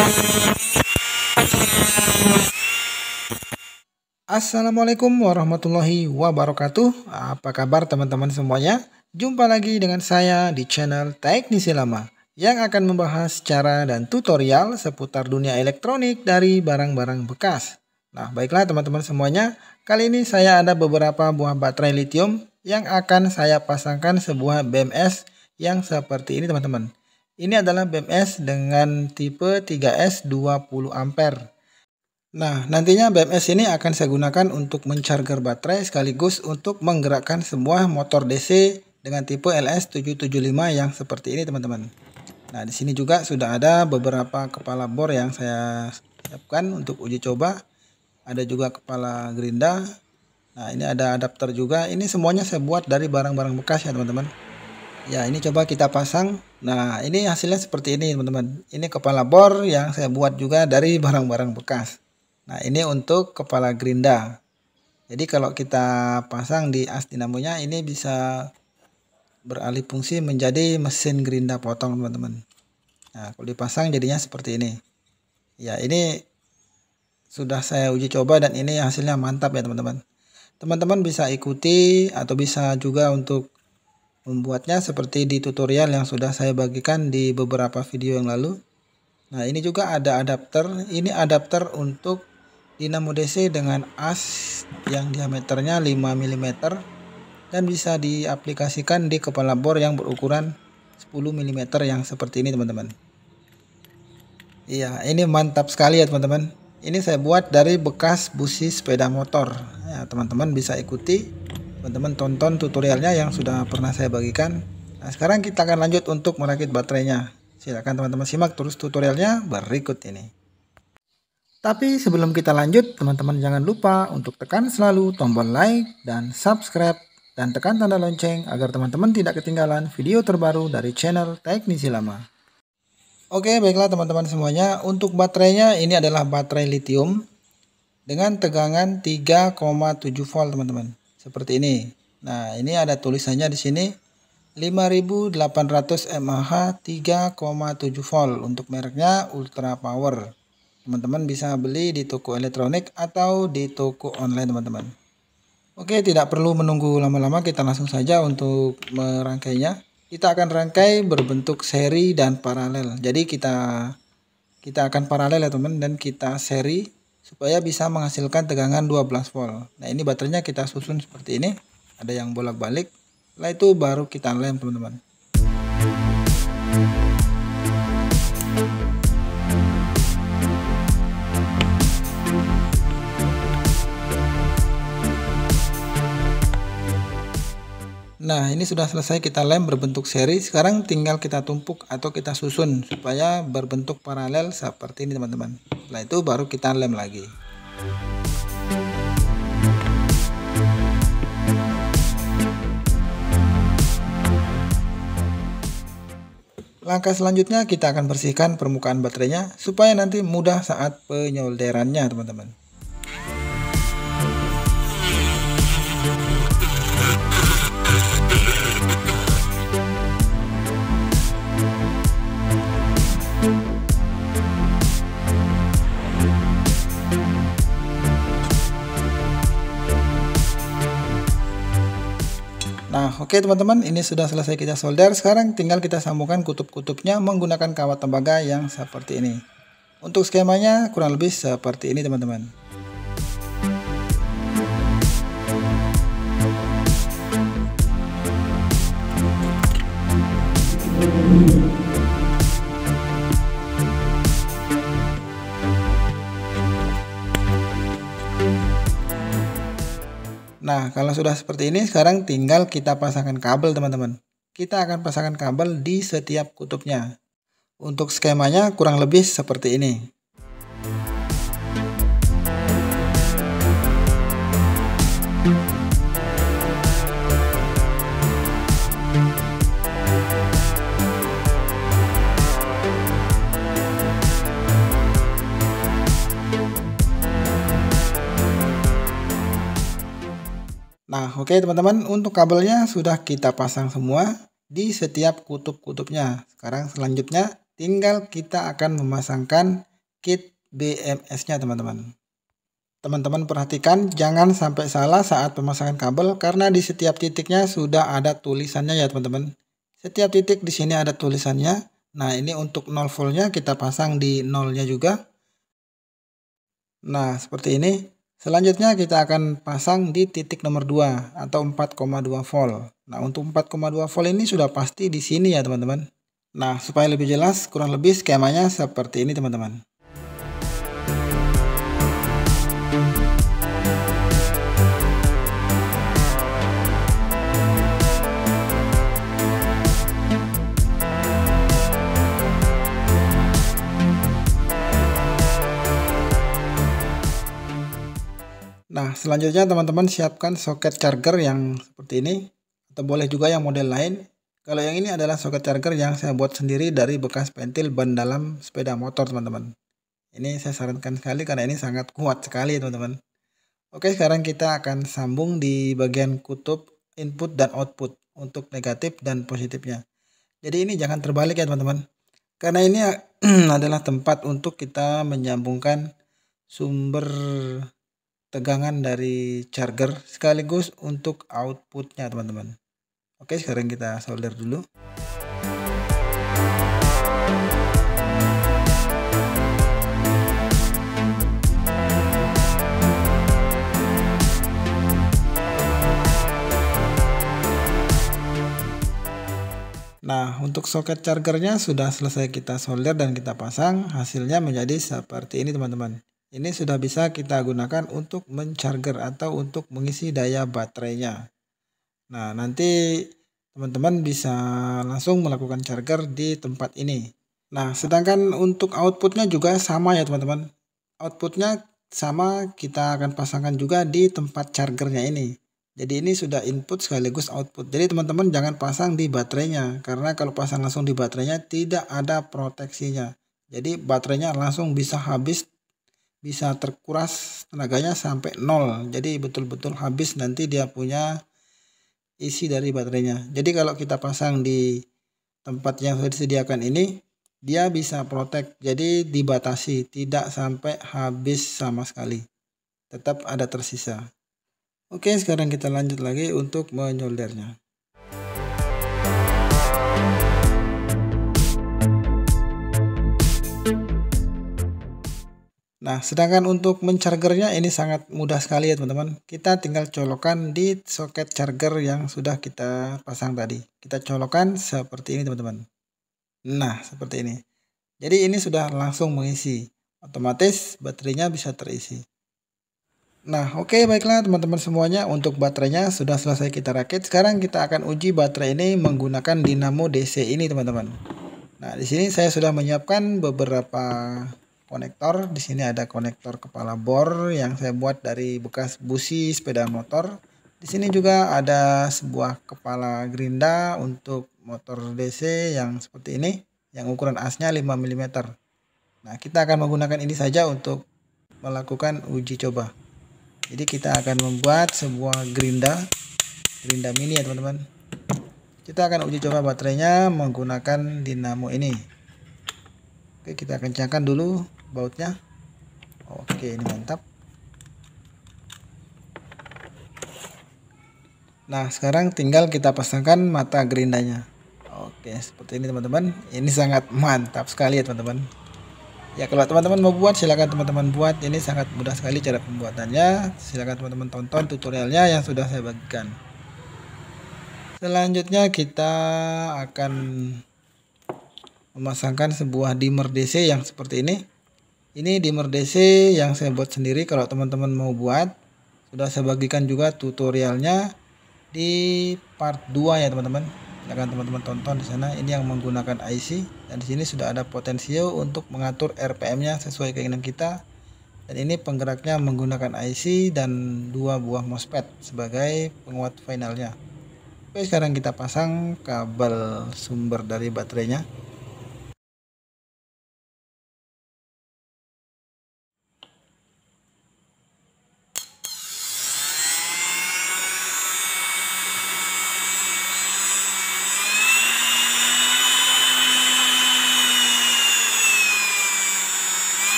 Assalamualaikum warahmatullahi wabarakatuh. Apa kabar teman-teman semuanya? Jumpa lagi dengan saya di channel Teknisi Lama yang akan membahas cara dan tutorial seputar dunia elektronik dari barang-barang bekas. Nah, baiklah teman-teman semuanya, kali ini saya ada beberapa buah baterai lithium yang akan saya pasangkan sebuah BMS yang seperti ini teman-teman. Ini adalah BMS dengan tipe 3S 20 ampere. Nah, nantinya BMS ini akan saya gunakan untuk mencharger baterai sekaligus untuk menggerakkan sebuah motor DC dengan tipe LS775 yang seperti ini teman-teman. Nah, di sini juga sudah ada beberapa kepala bor yang saya siapkan untuk uji coba. Ada juga kepala gerinda. Nah, ini ada adapter juga. Ini semuanya saya buat dari barang-barang bekas ya teman-teman. Ya, ini coba kita pasang. Nah, ini hasilnya seperti ini teman-teman. Ini kepala bor yang saya buat juga dari barang-barang bekas. Nah, ini untuk kepala gerinda. Jadi kalau kita pasang di as dinamonya, ini bisa beralih fungsi menjadi mesin gerinda potong teman-teman. Nah, kalau dipasang jadinya seperti ini. Ya, ini sudah saya uji coba dan ini hasilnya mantap ya teman-teman. Teman-teman bisa ikuti atau bisa juga untuk membuatnya seperti di tutorial yang sudah saya bagikan di beberapa video yang lalu. Nah, ini juga ada adapter. Ini adapter untuk dinamo DC dengan as yang diameternya 5 mm dan bisa diaplikasikan di kepala bor yang berukuran 10 mm yang seperti ini teman-teman. Iya, ini mantap sekali ya teman-teman. Ini saya buat dari bekas busi sepeda motor. Ya, teman-teman bisa ikuti, teman-teman tonton tutorialnya yang sudah pernah saya bagikan. Nah, sekarang kita akan lanjut untuk merakit baterainya. Silakan teman-teman simak terus tutorialnya berikut ini. Tapi sebelum kita lanjut, teman-teman jangan lupa untuk tekan selalu tombol like dan subscribe dan tekan tanda lonceng agar teman-teman tidak ketinggalan video terbaru dari channel Teknisi Lama. Oke, baiklah teman-teman semuanya, untuk baterainya ini adalah baterai lithium dengan tegangan 3,7 volt teman-teman. Seperti ini. Nah, ini ada tulisannya di sini 5800 mAh 3,7 volt untuk mereknya Ultra Power. Teman-teman bisa beli di toko elektronik atau di toko online teman-teman. Oke, tidak perlu menunggu lama-lama, kita langsung saja untuk merangkainya. Kita akan rangkai berbentuk seri dan paralel. Jadi kita akan paralel ya teman, dan kita seri supaya bisa menghasilkan tegangan 12 volt. Nah, ini baterainya kita susun seperti ini. Ada yang bolak-balik. Setelah itu baru kita lem teman-teman. Nah, ini sudah selesai kita lem berbentuk seri. Sekarang tinggal kita tumpuk atau kita susun supaya berbentuk paralel seperti ini teman-teman. Setelah itu baru kita lem lagi. Langkah selanjutnya kita akan bersihkan permukaan baterainya supaya nanti mudah saat penyolderannya teman-teman. Nah, oke teman-teman, ini sudah selesai kita solder. Sekarang tinggal kita sambungkan kutub-kutubnya menggunakan kawat tembaga yang seperti ini. Untuk skemanya kurang lebih seperti ini teman-teman. Nah, kalau sudah seperti ini, sekarang tinggal kita pasangkan kabel teman-teman. Kita akan pasangkan kabel di setiap kutubnya. Untuk skemanya kurang lebih seperti ini. Nah, oke teman-teman, untuk kabelnya sudah kita pasang semua di setiap kutub-kutubnya. Sekarang selanjutnya tinggal kita akan memasangkan kit BMS-nya teman-teman. Teman-teman perhatikan jangan sampai salah saat pemasangan kabel karena di setiap titiknya sudah ada tulisannya ya teman-teman. Setiap titik di sini ada tulisannya. Nah, ini untuk 0 voltnya kita pasang di nolnya juga. Nah, seperti ini. Selanjutnya kita akan pasang di titik nomor 2 atau 4,2 volt. Nah, untuk 4,2 volt ini sudah pasti di sini ya teman-teman. Nah, supaya lebih jelas kurang lebih skemanya seperti ini teman-teman. Nah, selanjutnya teman-teman siapkan soket charger yang seperti ini, atau boleh juga yang model lain. Kalau yang ini adalah soket charger yang saya buat sendiri dari bekas pentil ban dalam sepeda motor teman-teman. Ini saya sarankan sekali karena ini sangat kuat sekali teman-teman. Oke, sekarang kita akan sambung di bagian kutub input dan output untuk negatif dan positifnya. Jadi ini jangan terbalik ya teman-teman. Karena ini adalah tempat untuk kita menyambungkan sumber tegangan dari charger sekaligus untuk outputnya teman-teman. Oke, sekarang kita solder dulu. Nah, untuk soket chargernya sudah selesai kita solder dan kita pasang. Hasilnya menjadi seperti ini teman-teman. Ini sudah bisa kita gunakan untuk mencharger atau untuk mengisi daya baterainya. Nah, nanti teman-teman bisa langsung melakukan charger di tempat ini. Nah, sedangkan untuk outputnya juga sama ya teman-teman. Outputnya sama, kita akan pasangkan juga di tempat chargernya ini. Jadi ini sudah input sekaligus output. Jadi teman-teman jangan pasang di baterainya. Karena kalau pasang langsung di baterainya tidak ada proteksinya. Jadi baterainya langsung bisa habis, bisa terkuras tenaganya sampai 0. Jadi betul-betul habis nanti dia punya isi dari baterainya. Jadi kalau kita pasang di tempat yang sudah disediakan ini, dia bisa protect. Jadi dibatasi, tidak sampai habis sama sekali. Tetap ada tersisa. Oke, sekarang kita lanjut lagi untuk menyoldernya. Nah, sedangkan untuk menchargernya ini sangat mudah sekali ya teman-teman. Kita tinggal colokkan di soket charger yang sudah kita pasang tadi. Kita colokkan seperti ini teman-teman. Nah, seperti ini. Jadi ini sudah langsung mengisi. Otomatis baterainya bisa terisi. Nah, oke, baiklah teman-teman semuanya. Untuk baterainya sudah selesai kita rakit. Sekarang kita akan uji baterai ini menggunakan dinamo DC ini teman-teman. Nah, di sini saya sudah menyiapkan beberapa konektor. Di sini ada konektor kepala bor yang saya buat dari bekas busi sepeda motor. Di sini juga ada sebuah kepala gerinda untuk motor DC yang seperti ini, yang ukuran asnya 5 mm. Nah, kita akan menggunakan ini saja untuk melakukan uji coba. Jadi kita akan membuat sebuah gerinda mini ya teman-teman. Kita akan uji coba baterainya menggunakan dinamo ini. Oke, kita kencangkan dulu bautnya. Oke, ini mantap. Nah, sekarang tinggal kita pasangkan mata gerindanya. Oke, seperti ini teman-teman. Ini sangat mantap sekali ya teman-teman. Ya, kalau teman-teman mau buat silahkan teman-teman buat. Ini sangat mudah sekali cara pembuatannya. Silahkan teman-teman tonton tutorialnya yang sudah saya bagikan. Selanjutnya kita akan memasangkan sebuah dimmer DC yang seperti ini. Ini dimmer DC yang saya buat sendiri. Kalau teman-teman mau buat, sudah saya bagikan juga tutorialnya di part 2 ya teman-teman. Silahkan teman-teman tonton di sana. Ini yang menggunakan IC dan di sini sudah ada potensio untuk mengatur RPM-nya sesuai keinginan kita. Dan ini penggeraknya menggunakan IC dan 2 buah MOSFET sebagai penguat finalnya. Oke, sekarang kita pasang kabel sumber dari baterainya.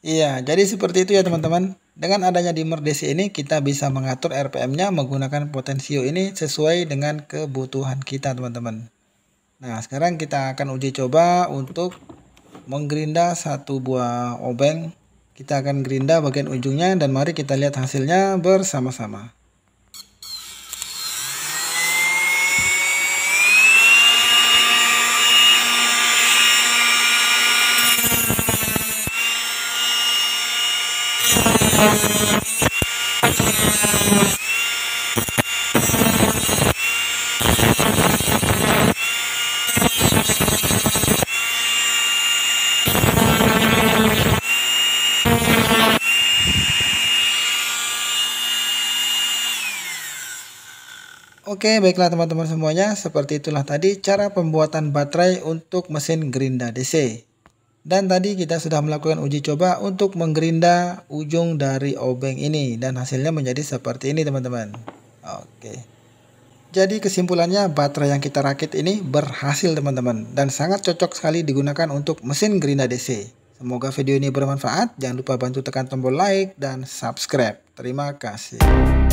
Iya, jadi seperti itu ya teman-teman. Dengan adanya dimmer DC ini kita bisa mengatur RPM-nya menggunakan potensio ini sesuai dengan kebutuhan kita teman-teman. Nah, sekarang kita akan uji coba untuk menggerinda satu buah obeng. Kita akan gerinda bagian ujungnya dan mari kita lihat hasilnya bersama-sama. Oke, baiklah teman-teman semuanya, seperti itulah tadi cara pembuatan baterai untuk mesin gerinda DC. Dan tadi kita sudah melakukan uji coba untuk menggerinda ujung dari obeng ini dan hasilnya menjadi seperti ini teman-teman. Oke. Jadi kesimpulannya baterai yang kita rakit ini berhasil teman-teman dan sangat cocok sekali digunakan untuk mesin gerinda DC. Semoga video ini bermanfaat. Jangan lupa bantu tekan tombol like dan subscribe. Terima kasih.